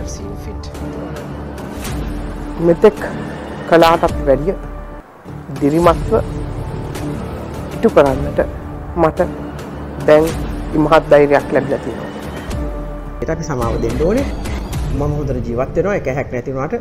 have seen fit. මෙතෙක් කලාටත් වැඩිය දිරිමත්ව ඉටු කරන්නට මට දැන් ඉමහත් ධෛර්යයක් ලැබිලා තියෙනවා. ඒකට අපි සමාව දෙන්න ඕනේ. මම හොඳට ජීවත් වෙනවා. ඒක හැක් නැති වුණාට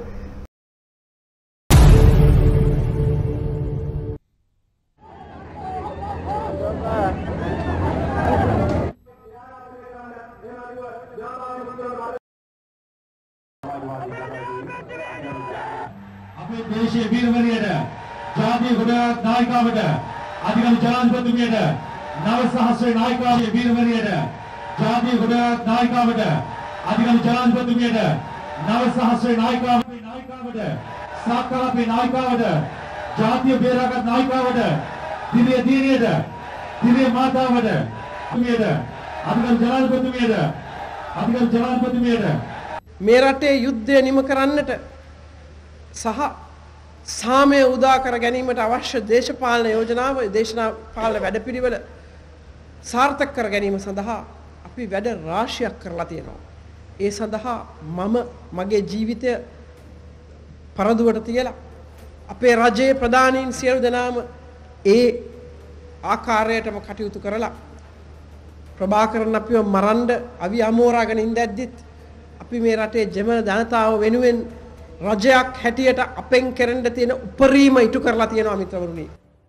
අපේ දේශීය වීරවරියට ජාතිය ගොඩාක් නායකවට අධිකරු ජනාධිපතිතුමියට නව සහස්‍රේ නායකයාගේ වීරවරියට ජාතිය ගොඩාක් නායකවට අධිකරු ජනාධිපතිතුමියට නව සහස්‍රේ නායකවට සාක්කාරපේ නායකවට ජාතිය බේරාගත් නායකවට දිව්‍ය දීනියට දිව්‍ය මාතාවට තුමියට අධිකරු ජනාධිපතිතුමියට මේ රටේ යුද්ධය නිම කරන්නට සහ සාමය උදා කර ගැනීමට අවශ්‍ය දේශපාලන යෝජනාව දේශපාලන වැඩපිළිවෙල සාර්ථක කර ගැනීම සඳහා අපි වැඩ රාශියක් කරලා තියෙනවා. ඒ සඳහා මම මගේ ජීවිතය පරදුවට තියලා අපේ රජයේ ප්‍රධානීන් සියලු දෙනාම ඒ ආකාරයටම කටයුතු කරලා ප්‍රභාකරන් අපිව මරන්න අවි අමෝරාගෙන ඉඳද්දිත් අපි මේ රටේ ජන ජනතාව වෙනුවෙන් රජයක් හැටියට අපෙන් කෙරෙන්න තියෙන උපරිම ඉටු කරලා තියෙනවා මිත්‍රවරුනි.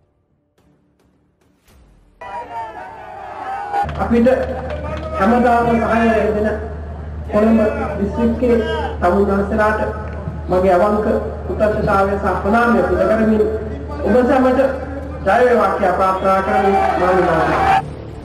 අපිට හැමදාම සහාය දෙන කොළඹ දිස්ත්‍රික්කයේ තමුන්වන්සලාට මගේ අවංක කෘතඥතාවය සහ ප්‍රණාමය පිට කරමින් ඔබ සැමට ජය වේවා කියලා ප්‍රාර්ථනා කරමින් මම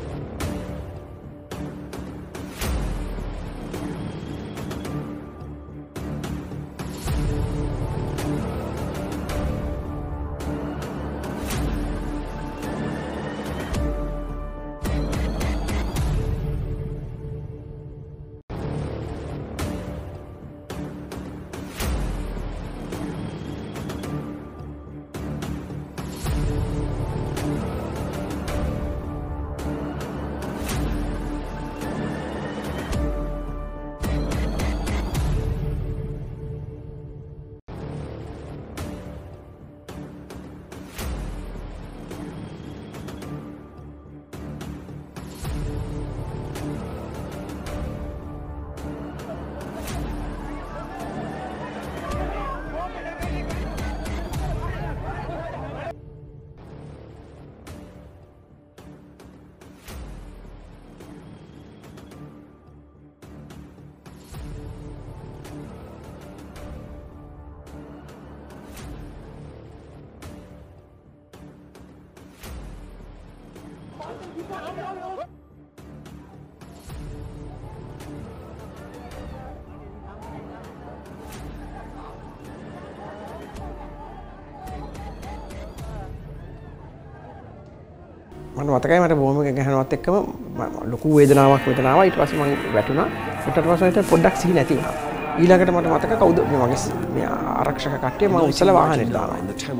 මතකයි මට බොහොම ගහනවත් එක්කම ලොකු වේදනාවක් මෙතන ආවා. ඊට පස්සේ මම වැටුණා. ඊට පස්සේ හිත පොඩ්ඩක් සිහි නැති වුණා. ඊළඟට මට මතක කවුද මේ මගේ මේ ආරක්ෂක කට්ටිය මම උස්සලා වාහනේට දානවා.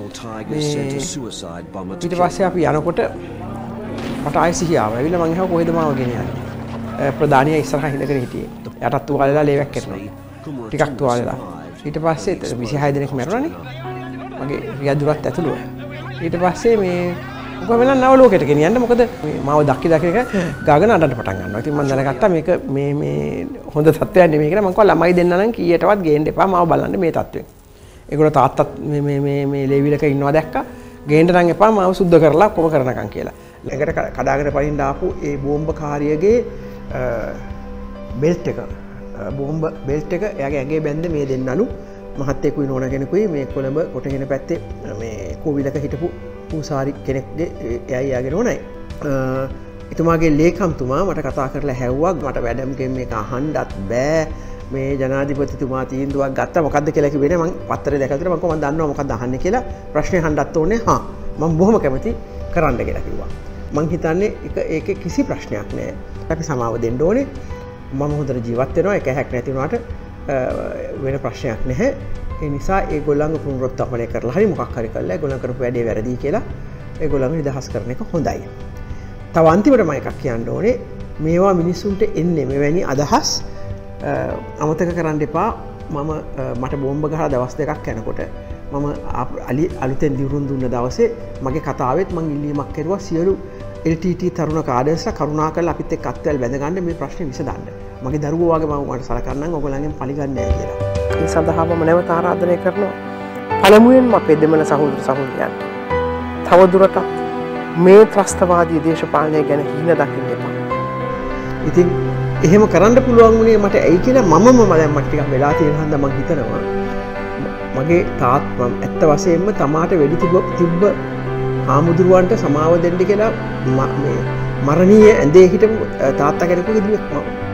ඊට පස්සේ අපි යනකොට මට ආයෙ සිහිය ආවා. ඇවිල්ලා මං අහුවා කොහෙද මාව ගෙනියන්නේ. ප්‍රධානියා ඉස්සරහා හිටගෙන හිටියේ. යටත් තුවාලෙලා ලේවැක් කරනවා. ටිකක් තුවාලෙලා. ඊට පස්සේ 26 දෙනෙක් මැරුණානේ. මගේ රියදුරත් ඇතුළුව. ඊට පස්සේ මේ උගම වෙන නව ලෝකෙට ගෙනියන්න. මොකද මාව දක්කි ගාගෙන අඬන්න පටන් ගන්නවා. ඉතින් මම දැනගත්තා මේක මේ හොඳ තත්ත්වයක් නෙමෙයි කියලා. මං කිව්වා ළමයි දෙන්න නම් කීයටවත් ගේන්න එපා. මාව බලන්න මේ තත්ත්වෙන්. ඒගොල්ලෝ තාත්තත් මේ ලේවිලක ඉන්නවා දැක්කා. ගේන්න නම් එපා. මාව සුද්ධ කරලා කොම කරනකම් කියලා. ළඟට කඩාගෙන පනින්න ආපු ඒ බෝම්බකාරියගේ බෙල්ට් එක බෝම්බ බෙල්ට් එක එයාගේ ඇඟේ බැඳ මේ දෙන්නලු මහත්තයෙකුයි නෝනා කෙනෙකුයි මේ කොළඹ කොටගෙන පැත්තේ මේ කෝවිලක හිටපු පූසාරි කෙනෙක්ගේ එයයි යාගෙන ඕනයි. එතුමාගේ ලේකම්තුමා මට කතා කරලා හැව්වා මට වැඩම්ගෙන් මේක අහන්නත් බෑ. මේ ජනාධිපතිතුමා තීන්දුවක් ගත්තා මොකද්ද කියලා කිව්වේ නෑ. මම පත්තරේ දැකලා මම කොහොමද දන්නව මොකද්ද අහන්නේ කියලා ප්‍රශ්නේ අහන්නත් ඕනේ. හා මම බොහොම කැමති කරන්න කියලා කිව්වා. මං හිතන්නේ ඒකේ කිසි ප්‍රශ්නයක් නෑ. අපි සමාව දෙන්න ඕනේ. මම හොඳට ජීවත් වෙනවා. ඒක හැක් නැති වුණාට වෙන ප්‍රශ්නයක් නැහැ. ඒ නිසා ඒගොල්ලන්ව පුනරුත්ථාපනය කරලා හරි මොකක් හරි කරලා ඒගොල්ලන් කරපු වැඩේ වැරදි කියලා ඒගොල්ලන්ව නිදහස් කරන එක හොඳයි. තව අන්තිමට මම එකක් කියන්න ඕනේ. මේවා මිනිස්සුන්ට එන්නේ මෙවැනි අදහස් අමතක කරන්න එපා මම මට බෝම්බ ගහලා දවස් දෙකක් යනකොට මම අලුතෙන් දිවුරුම් දුන්න දවසේ මගේ කතාවෙත් මං ඉල්ලීමක් කෙරුවා සියලු LTT තරුණ කාඩර්ස්ලා කරුණාකරලා අපිත් එක්ක අත්වැල් බැඳගන්න මේ ප්‍රශ්නේ විසඳන්න. මගේ දරුවෝ වගේ මම ඔයාලට සලකන්නම් ඔයගොල්ලන්ගෙන් පරිගන්නේ නැහැ කියලා. ඒ සඳහා මම නැවත ආරාධනය කරනවා. පළමුවෙන්ම අපේ දෙමළ සහෝදර සහෝදරියන්ට තවදුරටත් මේ ත්‍රස්තවාදී දේශපාලනය ගැන හිණ දකින්න එපා. ඉතින් එහෙම කරන්න පුළුවන් වුණේ මට ඇයි කියලා මමම දැන් මට ටිකක් වෙලා තියෙන හන්ද මම හිතනවා මගේ තාත්තා ඇත්ත වශයෙන්ම තමාට වෙඩි තිබ්බ හාමුදුරුවන්ට සමාව දෙන්න කියලා මේ මරණීය ඇඳේ හිටපු තාත්තා කෙනෙකුගේ